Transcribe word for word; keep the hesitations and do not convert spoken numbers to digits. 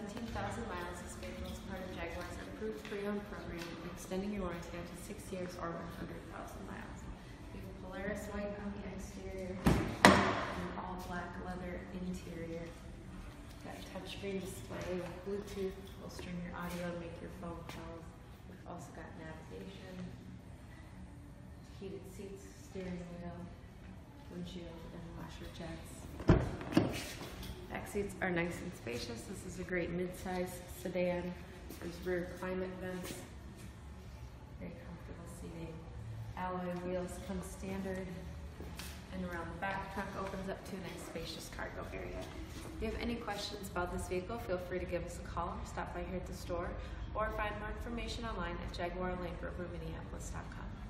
seventeen thousand miles, this vehicle is part of Jaguar's approved pre-owned program, extending your warranty up to six years or one hundred thousand miles. We have Polaris white on the exterior and all black leather interior. Got a touchscreen display with Bluetooth. Will stream your audio and make your phone calls. We've also got navigation, heated seats, steering wheel, windshield, and washer jets. Back seats are nice and spacious. This is a great mid-size sedan. There's rear climate vents. Very comfortable seating. Alloy wheels come standard. And around the back, trunk opens up to a nice spacious cargo area. If you have any questions about this vehicle, feel free to give us a call or stop by here at the store, or find more information online at jaguar land rover minneapolis dot com.